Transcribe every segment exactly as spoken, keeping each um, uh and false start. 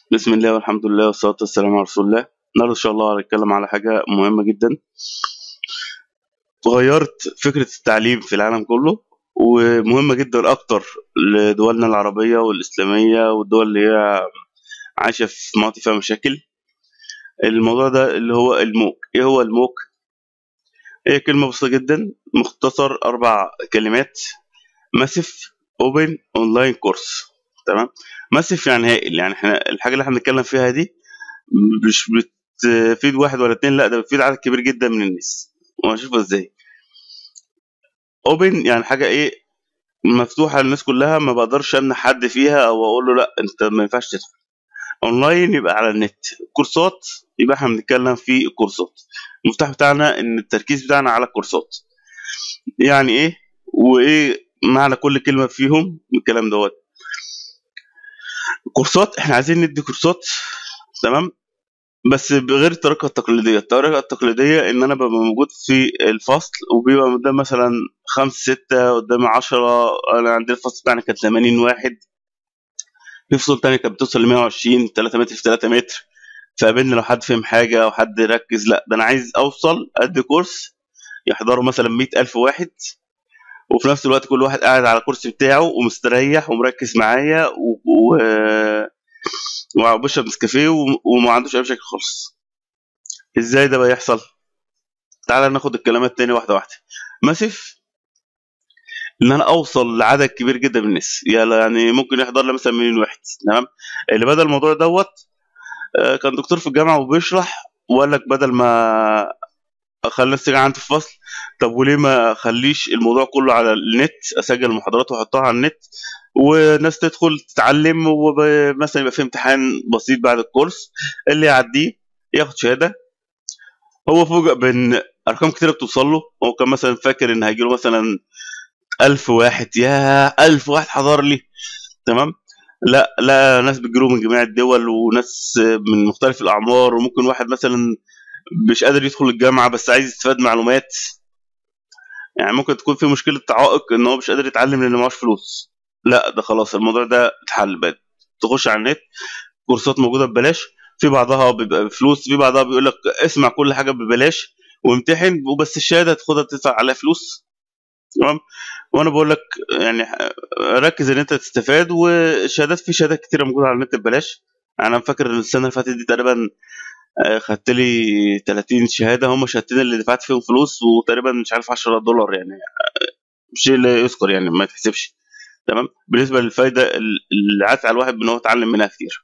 بسم الله والحمد لله والصلاة والسلام على رسول الله. النهارده إن شاء الله هنتكلم على حاجة مهمة جدا، غيرت فكرة التعليم في العالم كله، ومهمة جدا أكتر لدولنا العربية والإسلامية والدول اللي هي عايشة في مناطق فيها مشاكل. الموضوع ده اللي هو الموك. إيه هو الموك؟ هي كلمة بسيطة جدا، مختصر أربع كلمات: ماسيف اوبن اونلاين كورس. تمام. ماسيف يعني هائل، يعني احنا الحاجة اللي احنا بنتكلم فيها دي مش بتفيد واحد ولا اتنين، لا ده بتفيد عدد كبير جدا من الناس. وهنشوفها ازاي. اوبن يعني حاجه ايه؟ مفتوحه للناس كلها، ما بقدرش امنع حد فيها او اقول له لا انت ما ينفعش تدخل. اونلاين يبقى على النت. كورسات يبقى احنا بنتكلم في الكورسات. المفتاح بتاعنا ان التركيز بتاعنا على الكورسات. يعني ايه وايه معنى كل كلمه فيهم من الكلام دوت؟ كورسات احنا عايزين ندي كورسات، تمام، بس بغير الطريقة التقليدية. الطريقة التقليدية إن أنا ببقى موجود في الفصل وبيبقى قدام مثلا خمسة ستة، قدام عشرة. أنا عندنا الفصل بتاعنا كان ثمانين واحد، في فصول تانية كانت بتوصل لمية وعشرين، تلاتة متر في تلاتة متر. فقابلني لو حد فهم حاجة أو حد يركز، لا ده أنا عايز أوصل أدي كورس يحضره مثلا مية ألف واحد، وفي نفس الوقت كل واحد قاعد على الكرسي بتاعه ومستريح ومركز معايا و... و... وبيشرب نسكافيه و... وما عندوش أي مشاكل خالص. ازاي ده بقى يحصل؟ تعالى ناخد الكلمات تاني واحده واحده. ماسف ان انا اوصل لعدد كبير جدا من الناس، يلا يعني ممكن يحضر لي مثلا مليون واحد. تمام. اللي بدل الموضوع دوت، آه، كان دكتور في الجامعه وبيشرح وقال لك بدل ما اخلي الناس تيجي عندي في الفصل، طب وليه ما اخليش الموضوع كله على النت، اسجل المحاضرات واحطها على النت وناس تدخل تتعلم، ومثلا يبقى في امتحان بسيط بعد الكورس اللي يعديه ياخد شهاده. هو فوجئ بان ارقام كتيره بتوصل له. هو كان مثلا فاكر ان هيجي له مثلا ألف واحد، يا ألف واحد حضر لي. تمام. لا لا، ناس بتجيله من جميع الدول وناس من مختلف الاعمار، وممكن واحد مثلا مش قادر يدخل الجامعه بس عايز يستفاد معلومات. يعني ممكن تكون في مشكله تعائق ان هو مش قادر يتعلم لان معهوش فلوس. لا ده خلاص الموضوع ده اتحل بقى. تخش على النت، كورسات موجوده ببلاش، في بعضها بيبقى بفلوس، في بعضها بيقول لك اسمع كل حاجه ببلاش وامتحن وبس، الشهاده هتاخدها تدفع عليها فلوس. تمام. وانا بقول لك يعني ركز ان انت تستفاد، والشهادات في شهادات كتيره موجوده على النت ببلاش. انا فاكر إن السنه اللي فاتت دي تقريبا آه، خدت لي تلاتين شهاده، هم شهادتين اللي دفعت فيهم فلوس، وتقريبا مش عارف عشرة دولار يعني. شيء لا يذكر يعني، ما يتحسبش. تمام. بالنسبه للفايده اللي عاد على الواحد ان هو اتعلم منها كتير.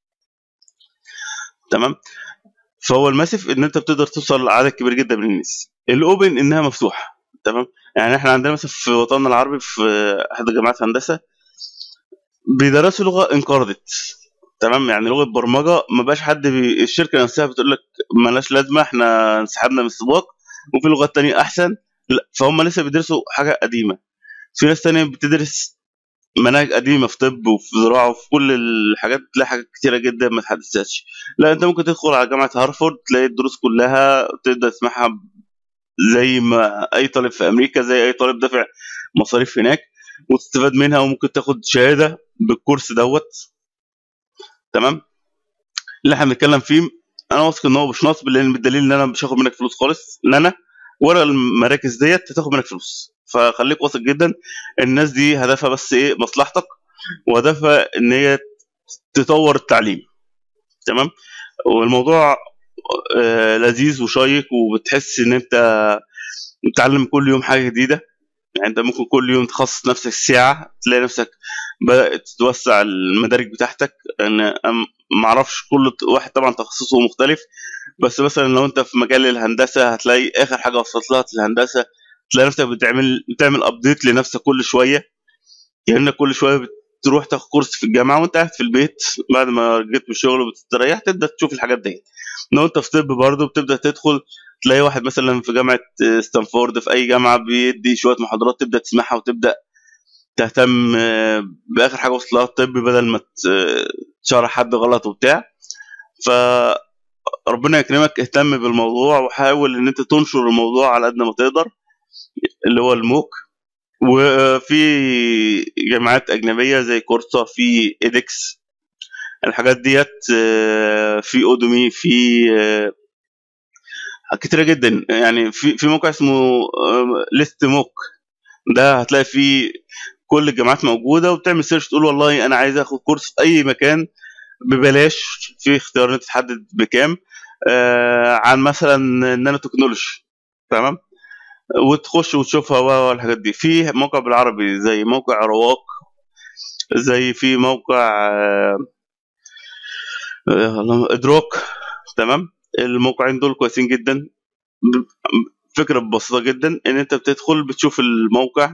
تمام. فهو الماسف ان انت بتقدر توصل لعدد كبير جدا من الناس. الاوبن انها مفتوحه. تمام. يعني احنا عندنا مثلا في وطننا العربي في احد جامعات هندسه بيدرسوا لغه انقرضت. تمام. يعني لغه برمجه ما بقاش حد بي... الشركه نفسها بتقول لك ملهاش لازمه، احنا انسحبنا من السباق وفي لغات تانية احسن. لا، فهم لسه بيدرسوا حاجه قديمه. في ناس تانية بتدرس مناهج قديمه في طب وفي زراعه وفي كل الحاجات، تلاقي حاجات كتيره جدا ما اتحدثتش. لا انت ممكن تدخل على جامعه هارفارد تلاقي الدروس كلها تقدر تسمعها زي ما اي طالب في امريكا، زي اي طالب دافع مصاريف هناك، وتستفاد منها وممكن تاخد شهاده بالكورس دوت. تمام. اللي احنا بنتكلم فيه انا واثق ان هو مش نصب، لان بالدليل ان انا مش هاخد منك فلوس خالص، ان انا ولا المراكز ديت هتاخد منك فلوس. فخليك واثق جدا الناس دي هدفها بس ايه؟ مصلحتك، وهدفها ان هي تطور التعليم. تمام. والموضوع آه لذيذ وشيق، وبتحس ان انت بتتعلم كل يوم حاجه جديده. يعني انت ممكن كل يوم تخصص نفسك ساعة تلاقي نفسك بدأت تتوسع المدارك بتاعتك. انا أم- ما اعرفش، كل ت- واحد طبعا تخصصه مختلف، بس مثلا لو انت في مجال الهندسة هتلاقي اخر حاجة وصلت لها في الهندسة، تلاقي نفسك بتعمل بتعمل ابديت لنفسك كل شوية. يعني كل شوية بتروح تاخد كورس في الجامعة وانت قاعد في البيت بعد ما جيت من الشغل وبتستريح تبدأ تشوف الحاجات دي. لو انت في طب برضه بتبدأ تدخل تلاقي واحد مثلا في جامعة آه، ستانفورد، في أي جامعة بيدي شوية محاضرات تبدأ تسمعها وتبدأ تهتم آه، باخر حاجه وصلت لها الطب، بدل ما ت- آه، تشرح حد غلط وبتاع. فربنا يكرمك، اهتم بالموضوع وحاول ان انت تنشر الموضوع على قد ما تقدر، اللي هو الموك. وفي جامعات اجنبيه زي كورسا، في ايدكس، الحاجات ديت آه، في اودومي، في آه، كتيرة جدا. يعني في في موقع اسمه ليست موك، ده هتلاقي فيه كل الجامعات موجوده، وبتعمل سيرش تقول والله انا عايز اخد كورس في اي مكان ببلاش، في اختيار انت تحدد بكام، آه عن مثلا النانو تكنولوجي. تمام. وتخش وتشوفها و- والحاجات دي. في موقع بالعربي زي موقع رواق، زي في موقع آه آه، اللهم- ادروك. تمام. الموقعين دول كويسين جدا. ب- فكرة بسيطة جدا، ان انت بتدخل بتشوف الموقع،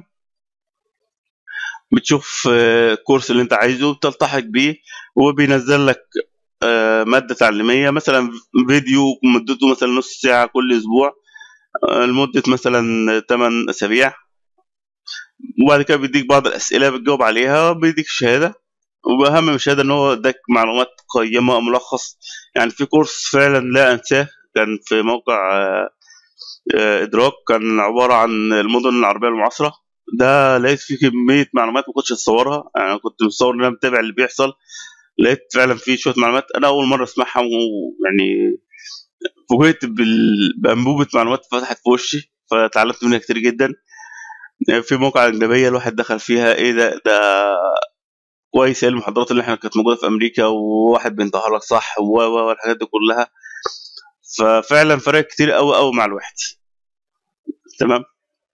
بتشوف آه، الكورس اللي انت عايزه بتلتحق بيه، وبينزل لك آه، مادة تعليمية، مثلا فيديو مدته مثلا نص ساعة كل أسبوع، آه، لمدة مثلا ثمانية أسابيع. وبعد كده بيديك بعض الأسئلة بتجاوب عليها، بيديك شهادة. وأهم من الشهادة إن هو اداك معلومات قيمة، ملخص. يعني في كورس فعلا لا أنساه، كان في موقع آه، آه، إدراك، كان عبارة عن المدن العربية المعاصرة. ده لقيت فيه كمية معلومات ما كنتش أتصورها. يعني أنا كنت متصور إن أنا متابع اللي بيحصل، لقيت فعلا فيه شوية معلومات أنا أول مرة أسمعها، ويعني فوجئت بال- بأنبوبة معلومات فتحت في وشي، فتعلمت منها كتير جدا. يعني في موقع أجنبية الواحد دخل فيها، إيه ده ده كويس، إيه المحاضرات اللي إحنا كانت موجودة في أمريكا، وواحد بينطقها لك صح، و و والحاجات دي كلها. ففعلا فرق كتير أوي أوي مع الواحد. تمام.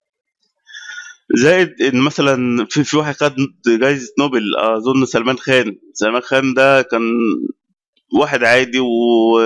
زائد إن مثلا في في واحد خد جايزة نوبل، أظن سلمان خان. سلمان خان ده كان واحد عادي، و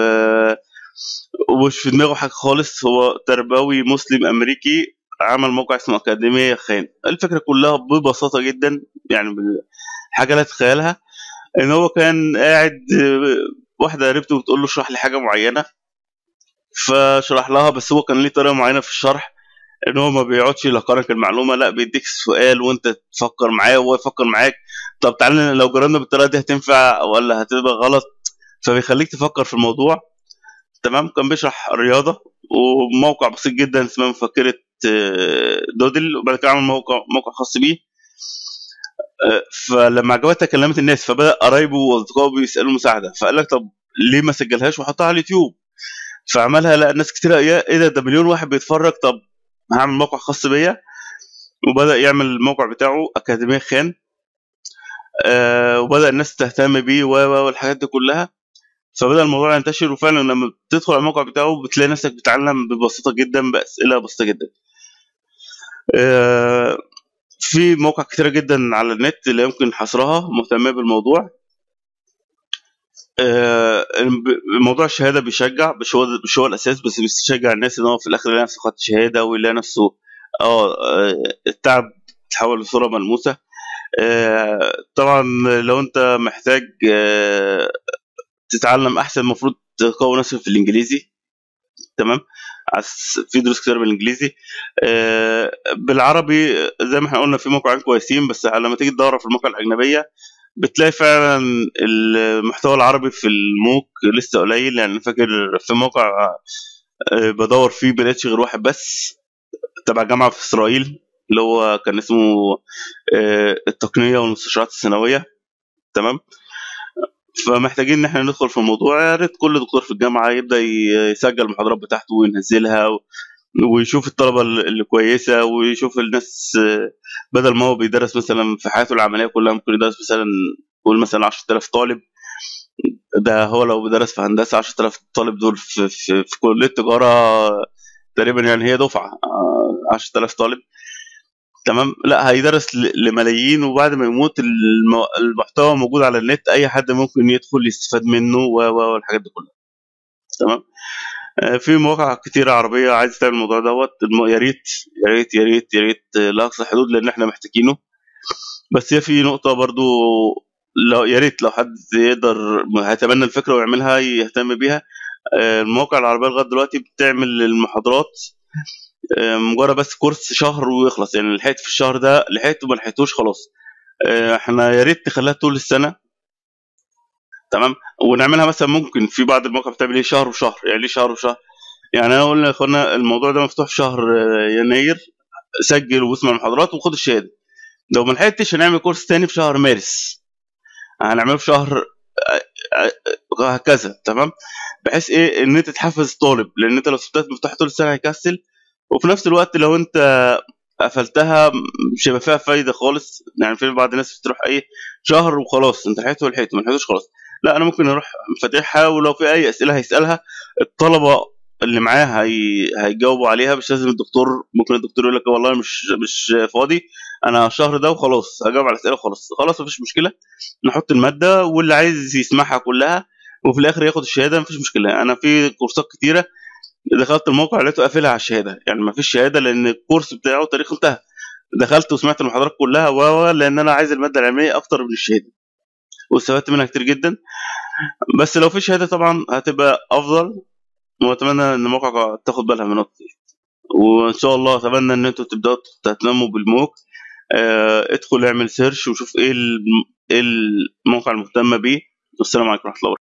ومش في دماغه حاجة خالص، هو تربوي مسلم أمريكي، عمل موقع اسمه أكاديمية خان. الفكرة كلها ببساطة جدا، يعني حاجة لا تتخيلها، إن هو كان قاعد آه، واحدة قريبته بتقول له اشرح لي حاجة معينة، فشرح لها. بس هو كان ليه طريقة معينة في الشرح، إن هو ما بيقعدش يلقنك المعلومة، لا بيديك سؤال وأنت تفكر معاه وهو يفكر معاك. طب تعالى لو جربنا بالطريقة دي هتنفع ولا هتبقى غلط؟ فبيخليك تفكر في الموضوع. تمام. كان بيشرح رياضة، وموقع بسيط جدا اسمه مفكرة آه، دودل. وبعد كده عمل موقع موقع خاص بيه. آه، فلما عجبتها كلمت الناس، فبدأ قرايبه واصدقائه بيسألوا مساعدة، فقال لك طب ليه ما سجلهاش وحطها على اليوتيوب؟ فعملها، لقى ناس كتير، يا ايه ده ده مليون واحد بيتفرج، طب هعمل موقع خاص بيا. وبدأ يعمل الموقع بتاعه أكاديمية خان. آه وبدأ الناس تهتم بيه و و والحاجات دي كلها. فبدأ الموضوع ينتشر، وفعلا لما بتدخل على الموقع بتاعه بتلاقي نفسك بتتعلم ببساطة جدا، بأسئلة بسيطة جدا. آه، في مواقع كتيرة جدا على النت اللي يمكن حصرها مهتمة بالموضوع. آه، موضوع الشهادة بيشجع، مش هو مش هو الأساس، بس بيشجع الناس إن هو في الآخر يلاقي نفسه خد شهادة، ويلاقي نفسه اه آه، التعب تحول لصورة ملموسة. آه، طبعا لو أنت محتاج آه، تتعلم أحسن، المفروض تقوي نفسك في الإنجليزي. تمام. عس- في دروس كتير بالانجليزي. آه، بالعربي زي ما احنا قلنا في موقعين كويسين، بس لما تيجي تدور في المواقع الاجنبيه بتلاقي فعلا المحتوى العربي في الموك لسه قليل. يعني أنا فاكر في موقع آه، بدور فيه ملقتش غير واحد بس، تبع جامعه في اسرائيل، اللي هو كان اسمه آه، التقنيه والمستشارات الثانويه. تمام. فمحتاجين ان احنا ندخل في الموضوع. يا ريت كل دكتور في الجامعه يبدا ي- يسجل المحاضرات بتاعته وينزلها، ويشوف الطلبة ال- اللي كويسة، ويشوف الناس آه، بدل ما هو بيدرس مثلا في حياته العملية كلها ممكن يدرس مثلا، قول مثلا عشرة آلاف طالب. ده هو لو بيدرس في هندسة عشرة آلاف طالب دول في, في, في كلية تجارة تقريبا، يعني هي دفعة آه، عشرة آلاف طالب. تمام. لا هيدرس ل- لملايين، وبعد ما يموت الم- المحتوى موجود على النت، أي حد ممكن يدخل يستفاد منه و و والحاجات دي كلها. تمام. آه، في مواقع كتيرة عربية عايز تعمل الموضوع دوت. الم- يا ريت يا ريت يا ريت يا ريت آه، لأقصى حدود، لأن احنا محتاجينه. بس هي في نقطة برضو، لو يا ريت لو حد يقدر هيتبنى الفكرة ويعملها يهتم بيها. آه، المواقع العربية لغاية دلوقتي بتعمل المحاضرات آه، مجرد بس كورس شهر ويخلص، يعني لحقت في الشهر ده لحقت وما لحقتوش خلاص. آه، احنا يا ريت نخليها طول السنة. تمام. ونعملها مثلا، ممكن في بعض المواقع بتعمل ايه شهر وشهر. يعني ليه شهر وشهر؟ يعني انا اقول لاخوانا الموضوع ده مفتوح في شهر آه، يناير، سجل واسمع المحاضرات وخد الشهاده. لو ما لحقتش هنعمل كورس تاني في شهر مارس، هنعمله في شهر وهكذا. تمام، بحيث ايه ان انت تحفز الطالب، لان انت لو سبتها مفتوحه طول السنه هيكسل، وفي نفس الوقت لو انت قفلتها مش هيبقى فيها فايده خالص. يعني في بعض الناس بتروح اي شهر وخلاص، انت لحقته ولحقته، ما لحقتوش خلاص. لا، انا ممكن اروح فاتحها، ولو في اي اسئله هيسالها الطلبه اللي معاه هي... هيجاوبوا عليها، مش لازم الدكتور. ممكن الدكتور يقول لك والله مش مش فاضي انا الشهر ده وخلاص، هجاوب على الاسئله وخلاص. خلاص مفيش مشكله، نحط الماده واللي عايز يسمعها كلها، وفي الاخر ياخد الشهاده، مفيش مشكله. انا في كورسات كتيره دخلت الموقع لقيته قافلها على الشهاده، يعني مفيش شهاده لان الكورس بتاعه تاريخه انتهى. دخلت وسمعت المحاضرات كلها و لان انا عايز الماده العلميه اكتر من الشهاده، واستفدت منها كتير جدا. بس لو في شهاده طبعا هتبقى افضل، واتمنى ان الموقع تاخد بالها من النقطه دي. وان شاء الله اتمنى ان انتوا تبداوا تهتموا بالموك. آه، ادخل اعمل سيرش وشوف ايه الم- ايه الموقع المهتم بيه. والسلام عليكم ورحمه الله وبركاته.